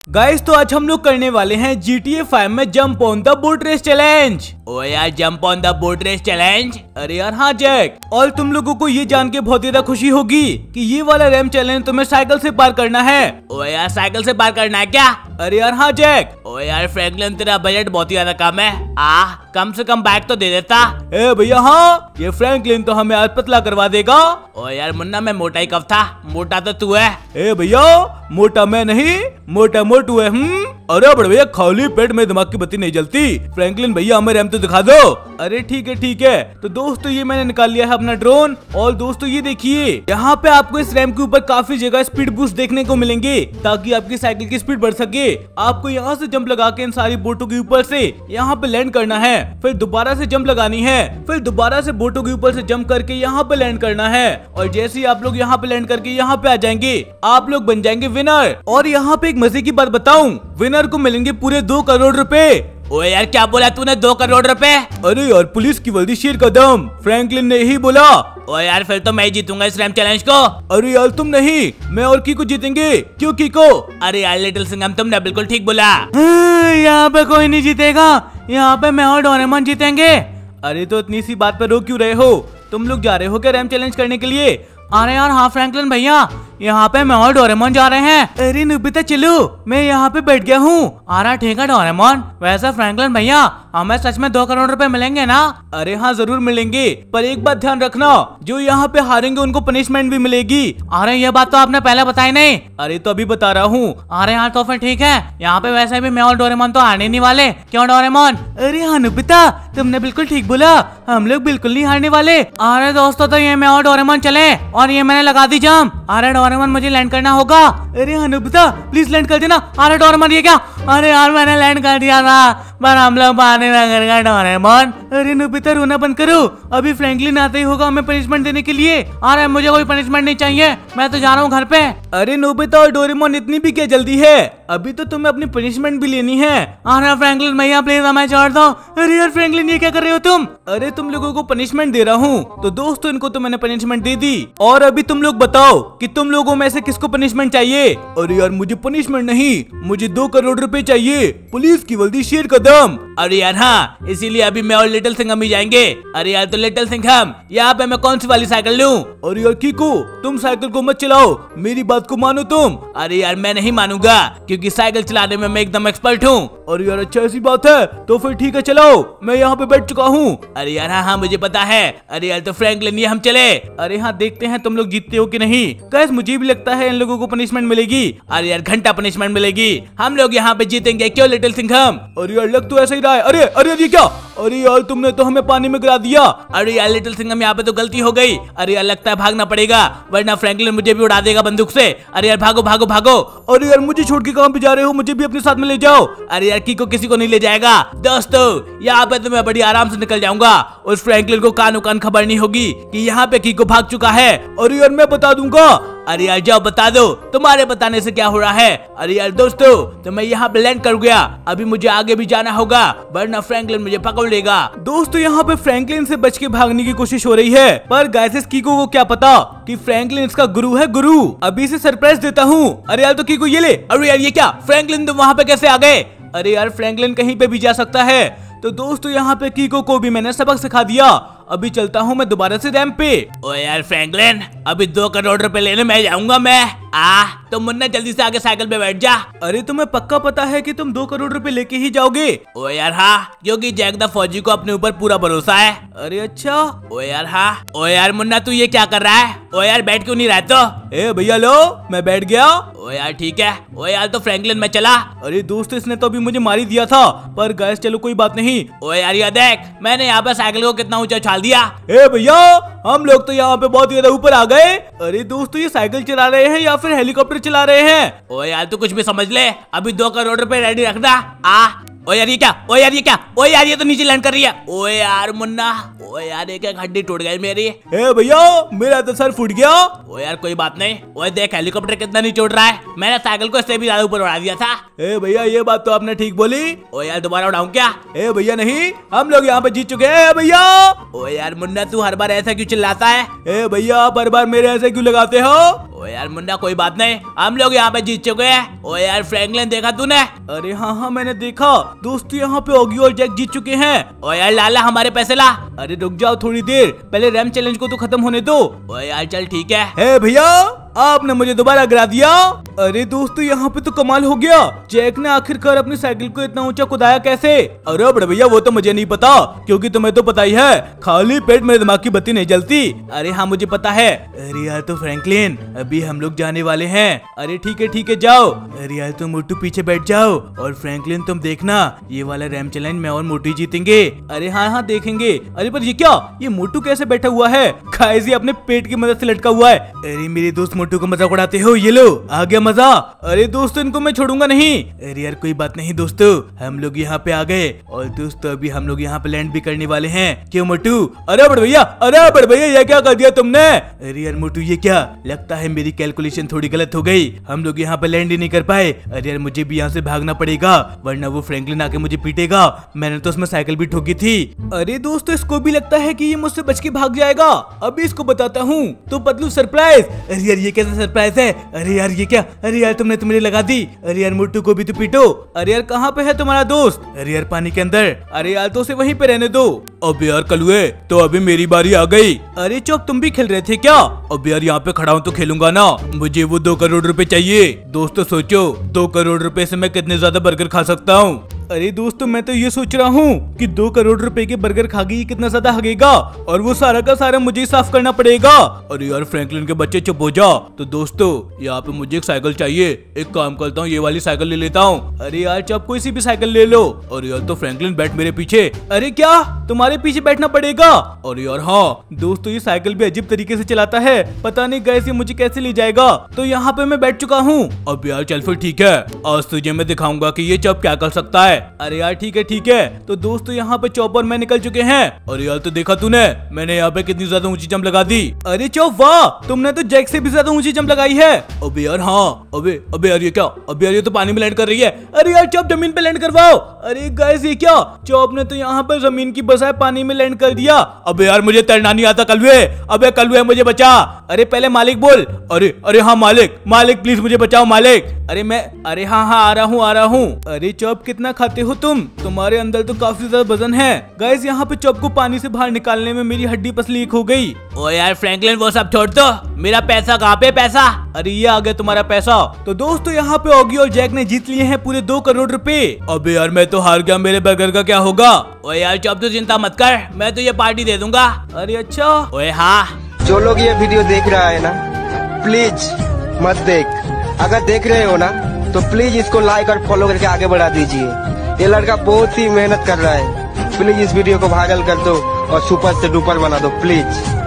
Guys तो आज हम लोग करने वाले हैं GTA 5 में jump on the boat race challenge. ओ यार jump on the boat race challenge. अरे यार हाँ जैक, और तुम लोगों को ये जान के बहुत ज्यादा खुशी होगी कि ये वाला रैम चैलेंज तुम्हें साइकिल से पार करना है। ओ यार साइकिल से पार करना है क्या? अरे यार हाँ जैक। ओ यार फ्रैंकलिन तेरा बजट बहुत ही ज्यादा कम है। कम से कम बाइक तो दे देता। ए भैया हाँ, ये फ्रैंकलिन तो हमें आज पतला करवा देगा। ओ यार मुन्ना मैं मोटा ही कब था, मोटा तो तू है। ए भैया मोटा मैं नहीं, मोटा मोटू है। अरे बड़े भैया खाली पेट में दिमाग की बत्ती नहीं जलती। फ्रैंकलिन भैया हमें रैम तो दिखा दो। अरे ठीक है। तो दोस्तों ये मैंने निकाल लिया है अपना ड्रोन। और दोस्तों ये देखिए, यहाँ पे आपको इस रैम के ऊपर काफी जगह स्पीड बूस्ट देखने को मिलेंगे ताकि आपकी साइकिल की स्पीड बढ़ सके। आपको यहाँ से जंप लगा के इन सारी बोटों के ऊपर से यहाँ पे लैंड करना है, फिर दोबारा से जंप लगानी है, फिर दोबारा से बोटों के ऊपर से जंप करके यहाँ पे लैंड करना है। और जैसे ही आप लोग यहाँ पे लैंड करके यहाँ पे आ जाएंगे, आप लोग बन जाएंगे विनर। और यहाँ पे एक मजे की बात बताऊं, विनर को मिलेंगे पूरे 2 करोड़ रुपए। ओए यार क्या बोला तूने, 2 करोड़ रुपए? अरे यार पुलिस की वर्दी शेर का दम, फ्रैंकलिन ने ही बोला। ओए यार फिर तो मैं जीतूंगा इस रैम चैलेंज को। अरे यार तुम नहीं, मैं और कीको जीतेंगे। क्यों कीको? अरे यार लिटिल सिंघम तुमने बिल्कुल ठीक बोला। यहाँ पे कोई नहीं जीतेगा, यहाँ पे मैं और डोरेमोन जीतेंगे। अरे तो इतनी सी बात पर रो क्यों रहे हो? तुम लोग जा रहे हो क्या रैम चैलेंज करने के लिए? अरे यार हाँ फ्रैंकलिन भैया, यहाँ पे मैं और डोरेमोन जा रहे हैं। अरे नुबिता चलो, मैं यहाँ पे बैठ गया हूँ। अरे ठीक है डोरेमोन। वैसे फ्रैंकलिन भैया हमें सच में 2 करोड़ रुपए मिलेंगे ना? अरे हाँ जरूर मिलेंगे, पर एक बात ध्यान रखना, जो यहाँ पे हारेंगे उनको पनिशमेंट भी मिलेगी। अरे ये बात तो आपने पहले बताई नहीं। अरे तो अभी बता रहा हूँ। अरे यार तो फिर ठीक है, यहाँ पे वैसे भी मैं और डोरेमोन तो हारने नहीं वाले। क्यों डोरेमोन? अरे हाँ नुबिता तुमने बिल्कुल ठीक बोला, हम लोग बिल्कुल नहीं हारने वाले। अरे दोस्तों तो ये मैं और डोरेमोन चले, और ये मैंने लगा दी जंप। अरे डोरेमोन मुझे लैंड करना होगा। अरे अनुबिता प्लीज लैंड कर देना। अरे डोरेमोन ये क्या? अरे यार मैंने लैंड कर दिया था, पर हम लोग पानी में गिर गए डोरेमोन। अरे अनुबिता रोना बंद करो, अभी फ्रैंकलिन आता ही होगा हमें पनिशमेंट देने के लिए। अरे मुझे कोई पनिशमेंट नहीं चाहिए, मैं तो जा रहा हूँ घर पे। अरे नोबिता और डोरेमोन इतनी भी क्या जल्दी है, अभी तो तुम्हें अपनी पनिशमेंट भी लेनी है। अरे फ्रैंकलिन भैया प्लीज हमें छोड़ दो। अरे यार फ्रैंकलिन ये क्या कर रहे हो तुम? अरे तुम लोगों को पनिशमेंट दे रहा हूँ, तो दोस्तों इनको तो मैंने पनिशमेंट दे दी। और अभी तुम लोग बताओ कि तुम लोगों में से किसको पनिशमेंट चाहिए? अरे यार मुझे पनिशमेंट नहीं, मुझे 2 करोड़ रुपए चाहिए। पुलिस की वर्दी शेर का दम। अरे यार हाँ, इसीलिए अभी मैं और लिटिल सिंघम ही जाएंगे। अरे यार तो लिटिल सिंघम यहाँ पे मैं कौन सी वाली साइकिल लूं? अरे यार कीको तुम साइकिल को मत चलाओ, मेरी बात को मानो तुम। अरे यार मैं नहीं मानूंगा, क्योंकि साइकिल चलाने में मैं एकदम एक्सपर्ट हूँ। अरे यार अच्छा ऐसी बात है तो फिर ठीक है चलाओ, मैं यहाँ पे बैठ चुका हूँ। अरे यार हाँ मुझे पता है। अरे यार तो फ्रैंकलिन ये हम चले। अरे हाँ देखते हैं तुम लोग जीतते हो कि नहीं। गाइस मुझे भी लगता है इन लोगों को पनिशमेंट मिलेगी। अरे यार घंटा पनिशमेंट मिलेगी, हम लोग यहाँ पे जीतेंगे। क्यों लिटिल सिंघम? अरे यार लग तो ऐसा ही रहा है। अरे अरे ये क्या? अरे यार तुमने तो हमें पानी में गिरा दिया। अरे यार लिटिल सिंघम यहाँ पे तो गलती हो गई। अरे यार लगता है भागना पड़ेगा, वरना फ्रैंकलिन मुझे भी उड़ा देगा बंदूक से। अरे यार भागो भागो भागो। अरे यार मुझे छोड़ के कहाँ पे जा रहे हो? मुझे भी अपने साथ में ले जाओ। अरे यार कीको किसी को नहीं ले जाएगा। दोस्तों यहाँ पे तो मैं बड़ी आराम से निकल जाऊंगा, उस फ्रैंकलिन को कानो कान खबर नहीं होगी कि यहाँ पे कीको भाग चुका है। अरे यार मैं बता दूंगा। अरे यार जाओ बता दो, तुम्हारे बताने से क्या हो रहा है? अरे यार दोस्तों तो मैं यहाँ पे लैंड कर गया, अभी मुझे आगे भी जाना होगा, वरना फ्रैंकलिन मुझे पकड़ लेगा। दोस्तों यहाँ पे फ्रैंकलिन से बच के भागने की कोशिश हो रही है, पर गाइस कीको को क्या पता कि फ्रैंकलिन इसका गुरु है गुरु। अभी इसे सरप्राइज देता हूँ। अरे यार तो कीको ये ले। अरे यार ये क्या? फ्रैंकलिन तुम वहाँ पे कैसे आ गए? अरे यार फ्रैंकलिन कहीं पे भी जा सकता है। तो दोस्तों यहाँ पे कीको को भी मैंने सबक सिखा दिया। अभी चलता हूँ मैं दोबारा से रैंप पे। ओ यार फ्रैंकलिन अभी 2 करोड़ रुपए लेने मैं जाऊंगा मैं। तो मुन्ना जल्दी से आगे साइकिल पे बैठ जा। अरे तुम्हें पक्का पता है कि तुम 2 करोड़ रुपए लेके ही जाओगे? ओ यार हाँ, क्योंकि जैक द फौजी को अपने ऊपर पूरा भरोसा है। अरे अच्छा। ओ यार हाँ। ओ यार मुन्ना तू ये क्या कर रहा है? ओ यार बैठ क्यों नहीं रहा तो? ए भैया लो मैं बैठ गया। ओ यार ठीक है। ओ यार तो फ्रैंकलिन में चला। अरे दोस्त इसने तो अभी मुझे मार ही दिया था, पर गाइस चलो कोई बात नहीं। ओ यार ये देख मैंने यहाँ पे साइकिल को कितना ऊंचा उछाल दिया। ए भैया हम लोग तो यहाँ पे बहुत ज्यादा ऊपर आ गए। अरे दोस्तों ये साइकिल चला रहे हैं या फिर हेलीकॉप्टर चला रहे हैं? ओ यार तू कुछ भी समझ ले, अभी 2 करोड़ रुपए रेडी रखना। ओ यार ये क्या? ओ यार ये क्या? ओ यार ये तो नीचे लैंड कर रही है। ओ यार मुन्ना, ओ यार एक हड्डी टूट गई मेरी। ए भैया मेरा तो सर फूट गया। ओ यार कोई बात नहीं। ओए देख हेलीकॉप्टर कितना नीचे उड़ रहा है, मैंने साइकिल को इससे भी ज्यादा ऊपर उड़ा दिया था। ए भैया ये बात तो आपने ठीक बोली। ओ यार दोबारा उड़ाऊं क्या? ए भैया नहीं, हम लोग यहाँ पे जीत चुके हैं भैया। ओ यार मुन्ना तू हर बार ऐसा क्यों चिल्लाता है? ए भैया आप हर बार मेरे ऐसे क्यों लगाते हो? ओ यार मुन्ना कोई बात नहीं, हम लोग यहाँ पे जीत चुके हैं। ओ यार फ्रैंकलिन देखा तूने? अरे हाँ मैंने देखा दोस्त, यहाँ पे ऑगी और जैक जीत चुके हैं। ओ यार लाला हमारे पैसे ला। अरे रुक जाओ थोड़ी देर, पहले रैम चैलेंज को तो खत्म होने दो। ओ यार चल ठीक है भैया आपने मुझे दोबारा गिरा दिया। अरे दोस्तों यहाँ पे तो कमाल हो गया, जैक ने आखिरकार अपनी साइकिल को इतना ऊंचा कुदाया कैसे? अरे बड़े भैया वो तो मुझे नहीं पता, क्योंकि तुम्हें तो पता ही है खाली पेट मेरे दिमाग की बत्ती नहीं जलती। अरे हाँ मुझे पता है। अरे यार तो फ्रैंकलिन अभी हम लोग जाने वाले हैं। अरे ठीक है जाओ। अरे यार तुम मोटू पीछे बैठ जाओ और फ्रैंकलिन तुम देखना ये वाला रैम चैलेंज मैं और मोटू जीतेंगे। अरे हाँ देखेंगे। अरे पर ये क्या, ये मोटू कैसे बैठा हुआ है? गाइस ये अपने पेट की मदद से लटका हुआ है। अरे मेरे दोस्त मोटू को मजाक उड़ाते हो, ये लो आ गया मजा। अरे दोस्तों इनको मैं छोड़ूंगा नहीं। अरे यार कोई बात नहीं दोस्तों, हम लोग यहाँ पे आ गए और दोस्तों अभी हम लोग यहाँ पे लैंड भी करने वाले हैं। क्यों मोटू? अरे बड़े भैया ये क्या कर दिया तुमने? अरे यार मोटू ये क्या, लगता है मेरी कैलकुलेशन थोड़ी गलत हो गई, हम लोग यहाँ पे लैंड ही नहीं कर पाए। अरे यार मुझे भी यहाँ से भागना पड़ेगा वरना वो फ्रैंकलिन आके मुझे पीटेगा, मैंने तो उसमें साइकिल भी ठोकी थी। अरे दोस्तों इसको भी लगता है कि ये मुझसे बच के भाग जाएगा, अभी इसको बताता हूँ तो पतलू सरप्राइज। अरे यार ये कैसा सरप्राइज है? अरे यार ये क्या? अरे यार तुमने तो मेरी लगा दी। अरे यार मोटू को भी तो पीटो। अरे यार कहाँ पे है तुम्हारा दोस्त? अरे यार पानी के अंदर। अरे यार तो उसे वहीं पे रहने दो। अब यार कलुए तो अभी मेरी बारी आ गई। अरे चौक तुम भी खेल रहे थे क्या? अब यार यहाँ पे खड़ा हूँ तो खेलूंगा ना, मुझे वो 2 करोड़ रुपए चाहिए। दोस्तों सोचो 2 करोड़ रुपए से मैं कितने ज्यादा बर्गर खा सकता हूँ। अरे दोस्तों मैं तो ये सोच रहा हूँ कि 2 करोड़ रुपए के बर्गर खा गई कितना ज्यादा हगेगा और वो सारा का सारा मुझे ही साफ करना पड़ेगा। अरे यार फ्रैंकलिन के बच्चे चुप हो जा। तो दोस्तों यहाँ पे मुझे एक साइकिल चाहिए, एक काम करता हूँ ये वाली साइकिल ले लेता हूँ। अरे यार चुप कोई सी भी साइकिल ले लो। अरे यार तो फ्रैंकलिन बैठ मेरे पीछे। अरे क्या तुम्हारे पीछे बैठना पड़ेगा? अरे यार हाँ दोस्तों ये साइकिल भी अजीब तरीके से चलाता है, पता नहीं गैस ये मुझे कैसे ले जाएगा। तो यहाँ पे मैं बैठ चुका हूँ। अब यार चल फिर ठीक है, आज तुझे मैं दिखाऊंगा कि ये चुप क्या कर सकता है। अरे यार ठीक है। तो दोस्तों यहाँ पे चौप और मैं निकल चुके हैं। अरे यार तो देखा तूने मैंने यहाँ पे कितनी ज्यादा ऊंची जंप लगा दी। अरे चौप वाह, तुमने तो जैक से भी ज्यादा ऊंची जंप लगाई है। अबे यार हाँ, अबे यार ये क्या? अबे यार ये तो पानी में लैंड कर रही है। अरे यार चौप जमीन पे लैंड करवाओ। अरे गाइस ये क्या, चौप ने तो यहाँ पे जमीन की बजाय पानी में लैंड कर दिया। अबे यार मुझे तैरना नहीं आता कलवे। अबे कलवे मुझे बचा। अरे पहले मालिक बोल। अरे हाँ मालिक प्लीज मुझे बचाओ मालिक। अरे हाँ आ रहा हूँ। अरे चौप कितना खाते हो तुम्हारे अंदर तो काफी ज्यादा वजन है। गाइस यहाँ पे चौप को पानी से बाहर निकालने में मेरी हड्डी पसली एक हो गई। ओ यार फ्रैंकलिन वो सब छोड़ दो, मेरा पैसा कहाँ पे? पैसा? अरे ये आ गया तुम्हारा पैसा। तो दोस्तों यहाँ पे ऑगी और जैक ने जीत लिए हैं पूरे 2 करोड़ रुपए। अबे यार मैं तो हार गया, मेरे बर्गर का क्या होगा? ओ यार चौप तो चिंता मत कर, मैं तो ये पार्टी दे दूंगा। अरे अच्छा। ओए हाँ जो लोग ये वीडियो देख रहा है ना प्लीज मत देख, अगर देख रहे हो ना तो प्लीज इसको लाइक और फॉलो करके आगे बढ़ा दीजिए। ये लड़का बहुत ही मेहनत कर रहा है, प्लीज इस वीडियो को वायरल कर दो और सुपर से डुपर बना दो प्लीज।